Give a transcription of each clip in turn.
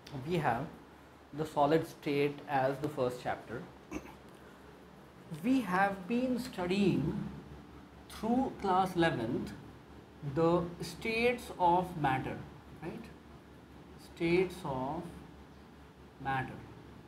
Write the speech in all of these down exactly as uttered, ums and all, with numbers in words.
we have the solid state as the first chapter. We have been studying through class eleventh the states of matter, right? States of matter.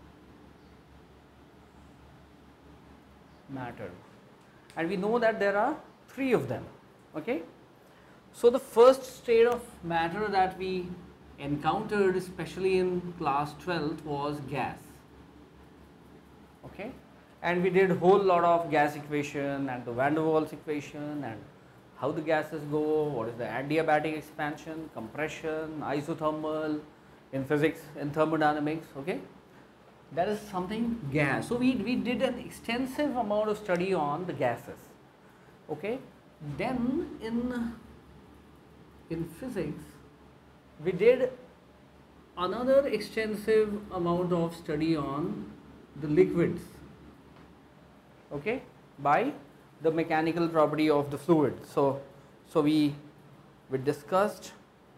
Matter. And we know that there are three of them, okay? So the first state of matter that we encountered, especially in class twelfth, was gas, okay? And we did whole lot of gas equation and the van der Waals equation and how the gases go, what is the adiabatic expansion, compression, isothermal, in physics, in thermodynamics, okay? That is something gas. So we, we did an extensive amount of study on the gases, okay? Then in, in physics, we did another extensive amount of study on the liquids, okay, by the mechanical property of the fluid. So, so we, we discussed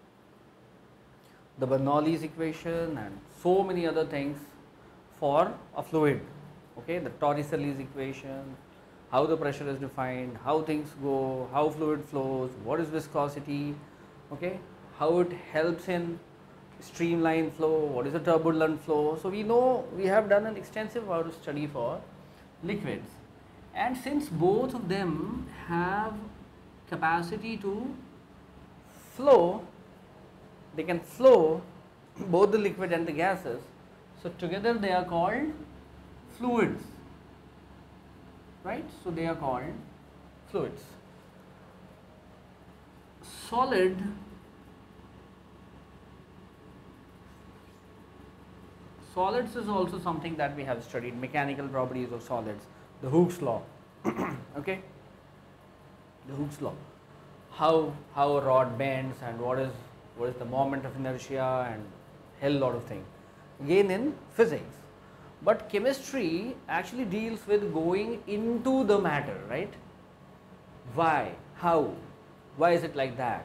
the Bernoulli's equation and so many other things for a fluid, okay, the Torricelli's equation, how the pressure is defined, how things go, how fluid flows, what is viscosity, okay, how it helps in streamline flow, what is a turbulent flow. So we know we have done an extensive amount of study for liquids, and since both of them have capacity to flow, they can flow, both the liquid and the gases, so together they are called fluids, right? So they are called fluids. Solid solids is also something that we have studied, mechanical properties of solids, the Hooke's law, okay, the Hooke's law, how how a rod bends and what is what is the moment of inertia and hell lot of things, again in physics. But chemistry actually deals with going into the matter, right? Why, how, why is it like that?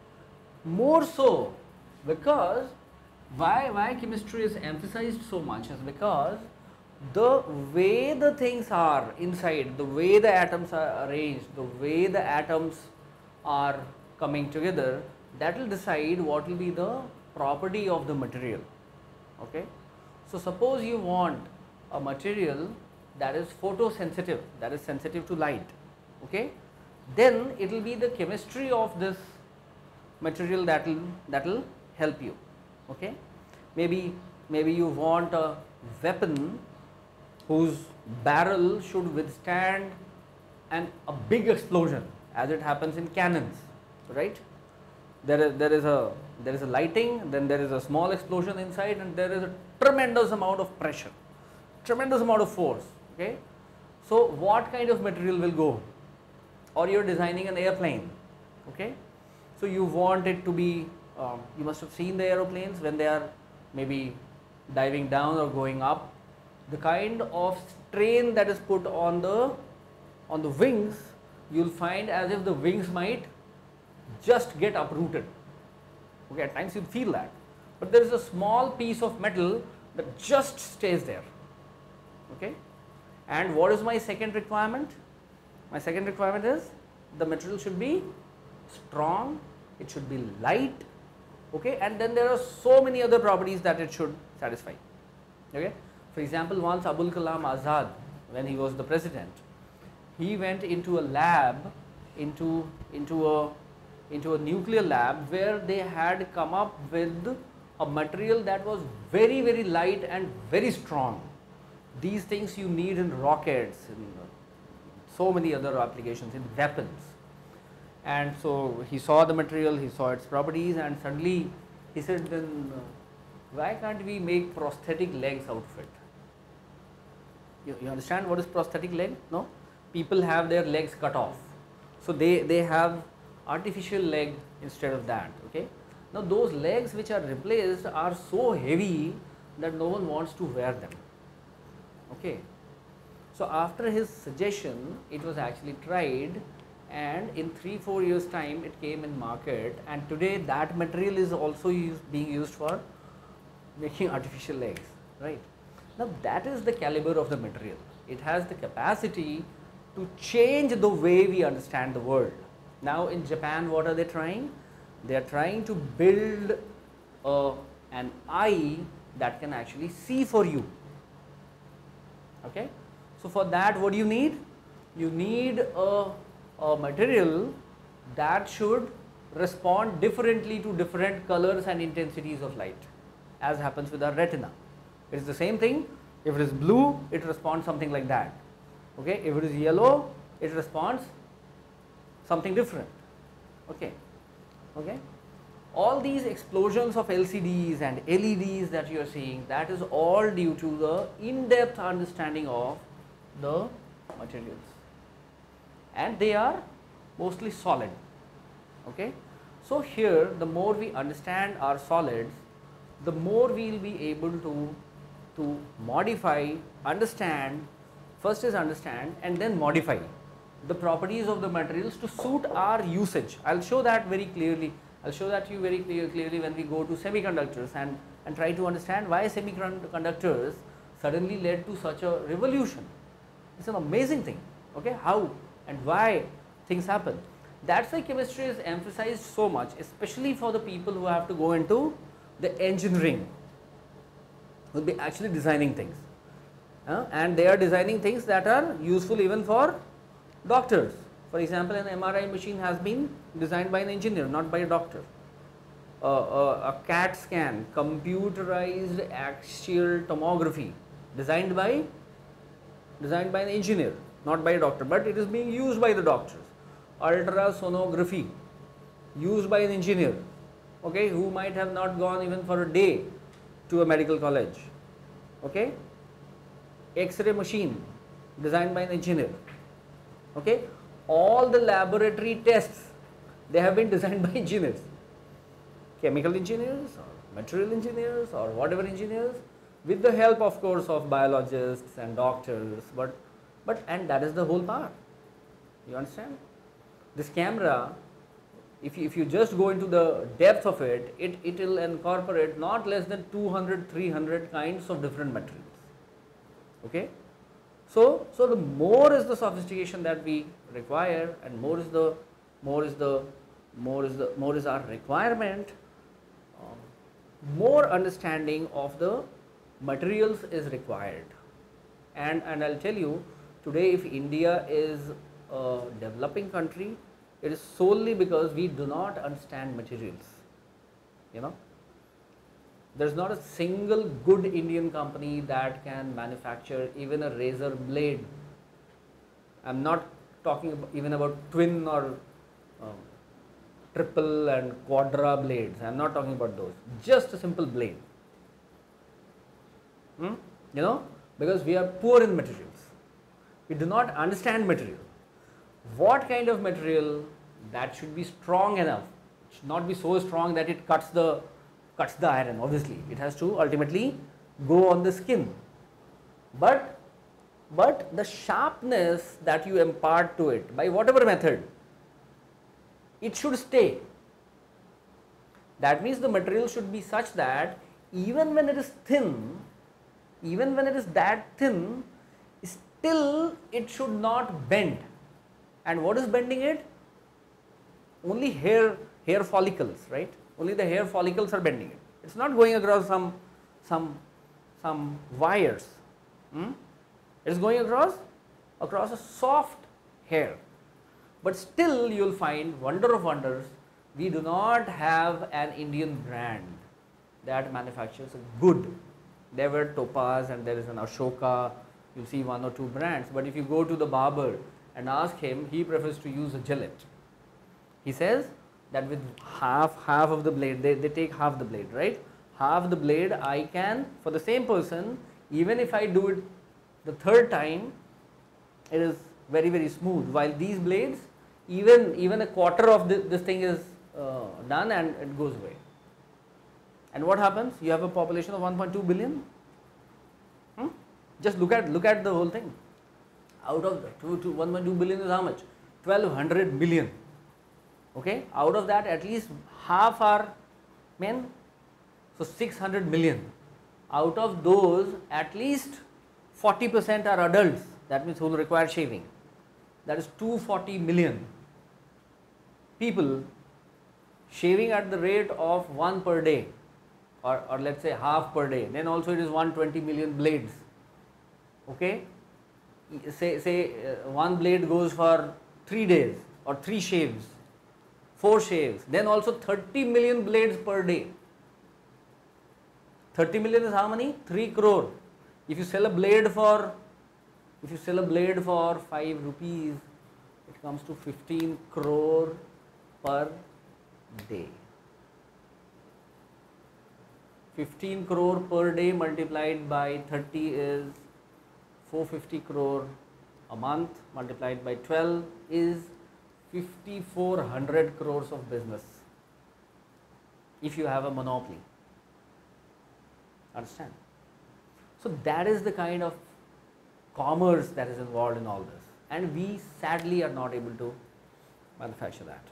More so because why why chemistry is emphasized so much is because the way the things are inside, the way the atoms are arranged, the way the atoms are coming together, that will decide what will be the property of the material, okay? So suppose you want a material that is photosensitive, that is sensitive to light, okay, then it will be the chemistry of this material that will that will help you, okay? Maybe maybe you want a weapon whose barrel should withstand an a big explosion, as it happens in cannons, right? There is there is a there is a lighting, then there is a small explosion inside, and there is a tremendous amount of pressure, tremendous amount of force, okay? So what kind of material will go? Or you are designing an airplane, okay? So you want it to be, um, you must have seen the aeroplanes when they are maybe diving down or going up, the kind of strain that is put on the on the wings, you will find as if the wings might just get uprooted, okay? At times you feel that, but there is a small piece of metal that just stays there, okay? And what is my second requirement? My second requirement is the material should be strong, it should be light, okay? And then there are so many other properties that it should satisfy, okay? For example, once Abul Kalam Azad, when he was the president, he went into a lab, into into a into a nuclear lab, where they had come up with a material that was very very light and very strong. These things you need in rockets, in so many other applications, in weapons. And so he saw the material, he saw its properties, and suddenly he said, then uh, why can't we make prosthetic legs out of it? You, you understand what is prosthetic leg? No? People have their legs cut off, so they, they have artificial leg instead of that, okay? Now those legs which are replaced are so heavy that no one wants to wear them, okay? So after his suggestion, it was actually tried, and in three four years time it came in market, and today that material is also used, being used for making artificial legs, right? Now that is the caliber of the material. It has the capacity to change the way we understand the world. Now in Japan, what are they trying? They are trying to build a, an eye that can actually see for you. Okay? So for that, what do you need? You need a, a material that should respond differently to different colors and intensities of light, as happens with our retina. It is the same thing. If it is blue, it responds something like that. Okay? If it is yellow, it responds something different. Okay? Okay? All these explosions of L C Ds and L E Ds that you are seeing, that is all due to the in-depth understanding of the materials. And they are mostly solid. Okay? So here, the more we understand our solids, the more we will be able to, to modify, understand, first is understand and then modify the properties of the materials to suit our usage. I will show that very clearly. I will show that to you very clear, clearly when we go to semiconductors and, and try to understand why semiconductors suddenly led to such a revolution. It's an amazing thing. Okay? How and why things happen. That's why chemistry is emphasized so much, especially for the people who have to go into the engineering, who will be actually designing things. Uh, and they are designing things that are useful even for doctors. For example, an M R I machine has been designed by an engineer, not by a doctor. Uh, uh, a CAT scan, computerized axial tomography, designed by designed by an engineer, not by a doctor, but it is being used by the doctors. Ultrasonography, used by an engineer, okay, who might have not gone even for a day to a medical college. Okay? X-ray machine, designed by an engineer. Okay? All the laboratory tests, they have been designed by engineers, chemical engineers or material engineers or whatever engineers, with the help of course of biologists and doctors, but, but and that is the whole part. You understand? This camera, if you, if you just go into the depth of it, it, it will incorporate not less than two hundred, three hundred kinds of different materials. Okay? So, so the more is the sophistication that we require, and more is the more is the more is the more is our requirement, uh, more understanding of the materials is required. And and I'll tell you, today if India is a developing country, it is solely because we do not understand materials. You know, there is not a single good Indian company that can manufacture even a razor blade. I am not talking about even about twin or um, triple and quadra blades. I am not talking about those. Just a simple blade. Hmm? You know, because we are poor in materials. We do not understand material. What kind of material that should be strong enough? It should not be so strong that it cuts the cuts the iron. Obviously, it has to ultimately go on the skin. But but the sharpness that you impart to it by whatever method, it should stay. That means the material should be such that even when it is thin, even when it is that thin, still it should not bend. And what is bending it? Only hair hair follicles, right? Only the hair follicles are bending it. It's not going across some some some wires. Hmm? It's going across across a soft hair. But still you will find, wonder of wonders, we do not have an Indian brand that manufactures a good. There were Topaz and there is an Ashoka. You see one or two brands. But if you go to the barber and ask him, he prefers to use a Gillette. He says that with half half of the blade, they, they take half the blade, right? Half the blade I can, for the same person, even if I do it the third time, it is very very smooth. While these blades, even even a quarter of the, this thing is uh, done and it goes away. And what happens? You have a population of one point two billion. Hmm? Just look at look at the whole thing. Out of the one point two billion is how much? twelve hundred million. Okay, out of that at least half are men, so six hundred million. out of those at least forty percent are adults, that means who will require shaving. That is two hundred forty million people shaving at the rate of one per day, or, or let us say half per day. Then also it is one hundred twenty million blades. Okay, say, say uh, one blade goes for three days or three shaves, four shaves, then also thirty million blades per day. thirty million is how many? three crore. If you sell a blade for, if you sell a blade for five rupees, it comes to fifteen crore per day. fifteen crore per day multiplied by thirty is four hundred fifty crore a month, multiplied by twelve is fifty-four hundred crores of business if you have a monopoly. Understand? So that is the kind of commerce that is involved in all this, and we sadly are not able to manufacture that.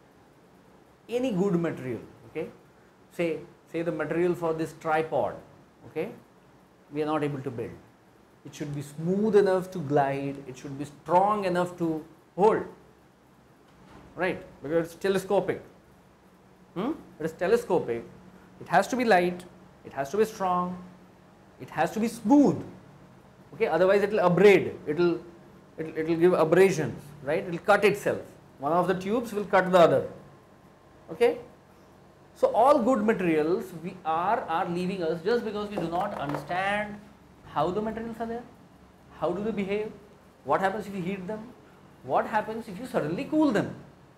Any good material, okay, say say the material for this tripod, okay, we are not able to build. It should be smooth enough to glide, it should be strong enough to hold, right, because it's telescopic. Hmm? It is telescopic, it has to be light, it has to be strong, it has to be smooth, okay, otherwise it will abrade, it will it will give abrasions, right, it will cut itself, one of the tubes will cut the other, okay. So all good materials we are are leaving us just because we do not understand how the materials are there, how do they behave, what happens if you heat them, what happens if you suddenly cool them.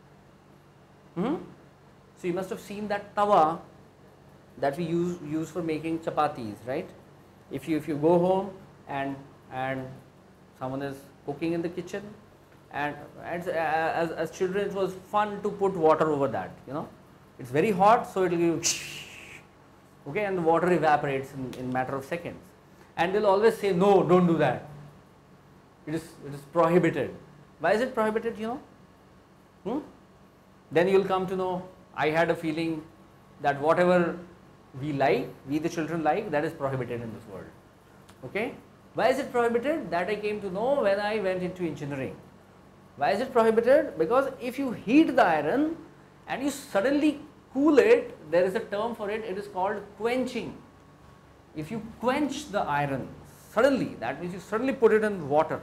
Hmm? So you must have seen that tawa that we use use for making chapatis, right? If you if you go home and and someone is cooking in the kitchen, and as, as, as children it was fun to put water over that, you know, it's very hot, so it will give okay, and the water evaporates in, in matter of seconds, and they'll always say, no, don't do that, it is it is prohibited. Why is it prohibited, you know? Hmm? Then you will come to know, I had a feeling that whatever we like, we the children like, that is prohibited in this world. Okay? Why is it prohibited? That I came to know when I went into engineering. Why is it prohibited? Because if you heat the iron and you suddenly cool it, there is a term for it, it is called quenching. If you quench the iron suddenly, that means you suddenly put it in water.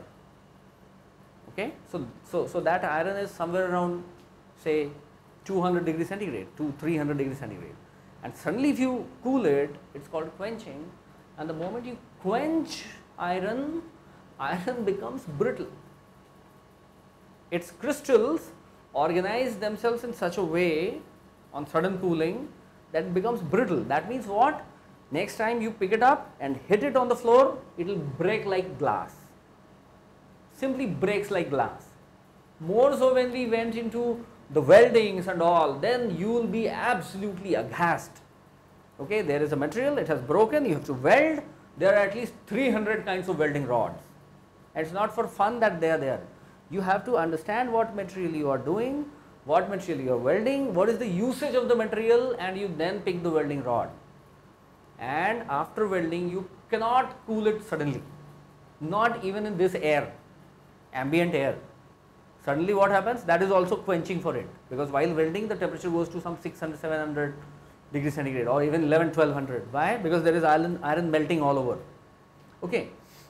Okay? So, so, so that iron is somewhere around, say, two hundred degrees centigrade, to three hundred degrees centigrade. And suddenly if you cool it, it's called quenching, and the moment you quench iron, iron becomes brittle. Its crystals organize themselves in such a way on sudden cooling that it becomes brittle. That means what? Next time you pick it up and hit it on the floor, it will break like glass. Simply breaks like glass. More so when we went into the weldings and all, then you will be absolutely aghast. Okay, there is a material, it has broken, you have to weld, there are at least three hundred kinds of welding rods. And it's not for fun that they are there. You have to understand what material you are doing, what material you are welding, what is the usage of the material, and you then pick the welding rod. And after welding, you cannot cool it suddenly, not even in this air, ambient air. Suddenly what happens? That is also quenching for it, because while welding the temperature goes to some six hundred, seven hundred degrees centigrade, or even eleven, twelve hundred. Why? Because there is iron, iron melting all over. Okay.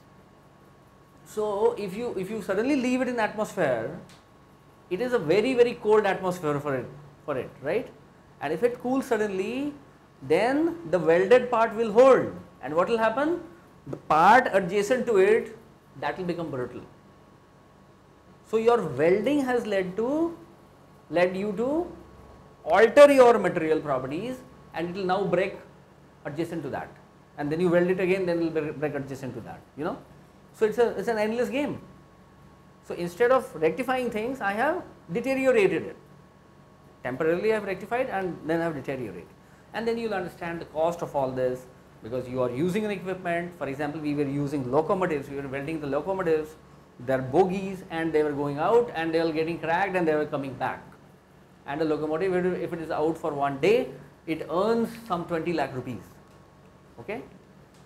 So if you if you suddenly leave it in atmosphere, it is a very very cold atmosphere for it, for it, right? And if it cools suddenly, then the welded part will hold, and what will happen? The part adjacent to it, that will become brittle. So your welding has led to, led you to alter your material properties, and it will now break adjacent to that, and then you weld it again, then it will break adjacent to that, you know. So it's a it's an endless game. So instead of rectifying things, I have deteriorated it. Temporarily I have rectified, and then I have deteriorated, and then you will understand the cost of all this, because you are using an equipment. For example, we were using locomotives, we were welding the locomotives. Their bogies, and they were going out, and they were getting cracked, and they were coming back. And the locomotive, if it is out for one day, it earns some twenty lakh rupees. Okay,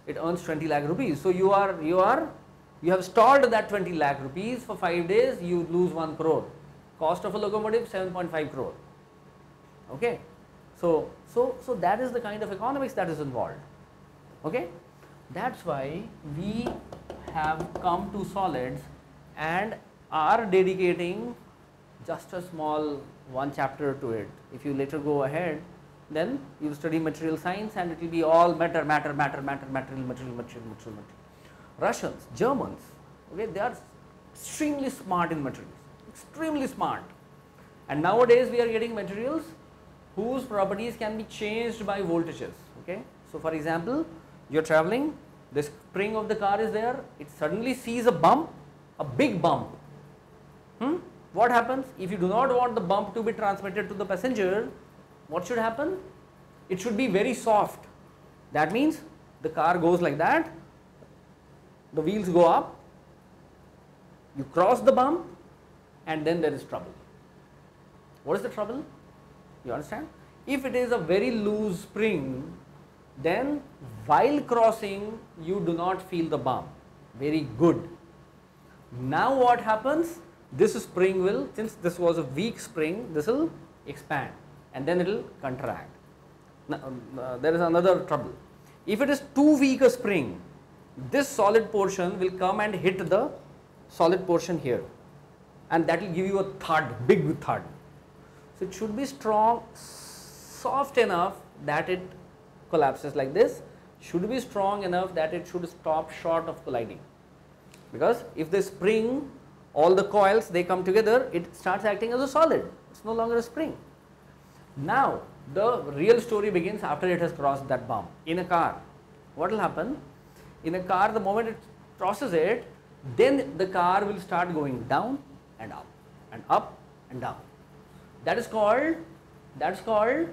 it earns twenty lakh rupees. So you are, you are, you have stalled that twenty lakh rupees for five days, you lose one crore. Cost of a locomotive seven point five crore. Okay. So, so, so that is the kind of economics that is involved. Okay. That's why we have come to solids and are dedicating just a small one chapter to it. If you later go ahead, then you will study material science and it will be all matter, matter, matter, matter, material, material, material, material, material. Russians, Germans, okay, they are extremely smart in materials, extremely smart. And nowadays we are getting materials whose properties can be changed by voltages. Okay. So for example, you are traveling, the spring of the car is there, it suddenly sees a bump, a big bump. Hmm? What happens? If you do not want the bump to be transmitted to the passenger, what should happen? It should be very soft. That means the car goes like that, the wheels go up, you cross the bump, and then there is trouble. What is the trouble? You understand? If it is a very loose spring, then while crossing you do not feel the bump. Very good. Now what happens? This spring will, since this was a weak spring, this will expand and then it will contract. Now, uh, there is another trouble. If it is too weak a spring, this solid portion will come and hit the solid portion here, and that will give you a thud, big thud. So it should be strong, soft enough that it collapses like this, should be strong enough that it should stop short of colliding. Because if the spring, all the coils, they come together, it starts acting as a solid, it is no longer a spring. Now the real story begins after it has crossed that bump. In a car, what will happen? In a car, the moment it crosses it, then the car will start going down and up and up and down. That is called, that is called,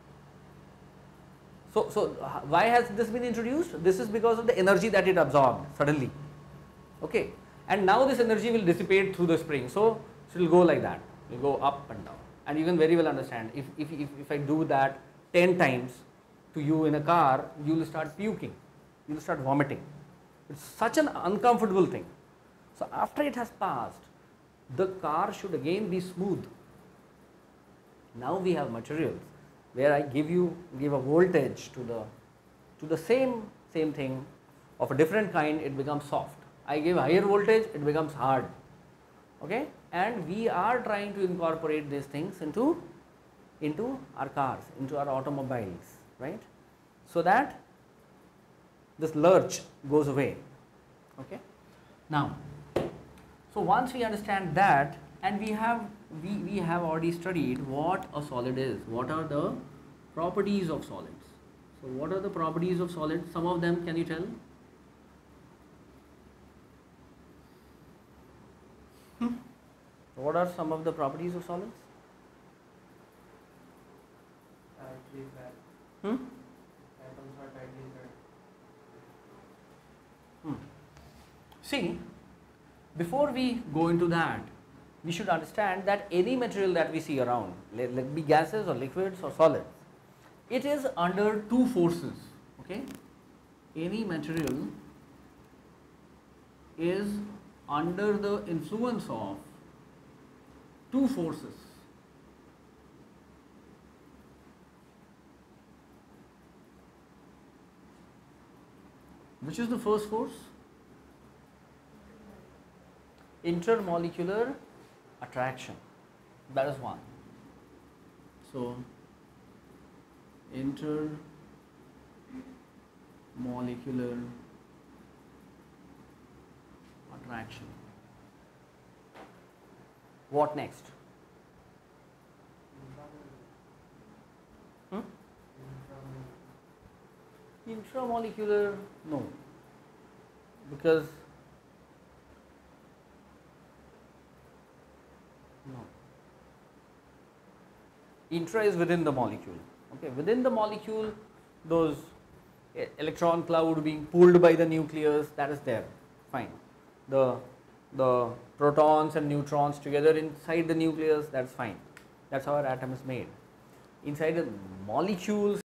so, so why has this been introduced? This is because of the energy that it absorbed suddenly. Okay. And now this energy will dissipate through the spring. So, it will go like that, it will go up and down. And you can very well understand, if, if, if, if I do that ten times to you in a car, you will start puking, you will start vomiting. It's such an uncomfortable thing. So after it has passed, the car should again be smooth. Now we have materials where I give you, give a voltage to the, to the same, same thing of a different kind, it becomes soft. I give higher voltage, it becomes hard. Okay. And we are trying to incorporate these things into, into our cars, into our automobiles, right? So that this lurch goes away. Okay. Now, so once we understand that, and we have, we, we have already studied what a solid is, what are the properties of solids. So what are the properties of solids? Some of them, can you tell? Hmm? What are some of the properties of solids? Hmm? Hmm. See, before we go into that, we should understand that any material that we see around, let, let be gases or liquids or solids, it is under two forces. Okay, any material is under the influence of two forces. Which is the first force? Intermolecular attraction. That is one. So, intermolecular attraction. What next? Hmm? Intramolecular, no, because no. Intra is within the molecule. Okay, within the molecule, those electron cloud being pulled by the nucleus, that is there. Fine. The the protons and neutrons together inside the nucleus, that's fine. That's how our atom is made. Inside the molecules,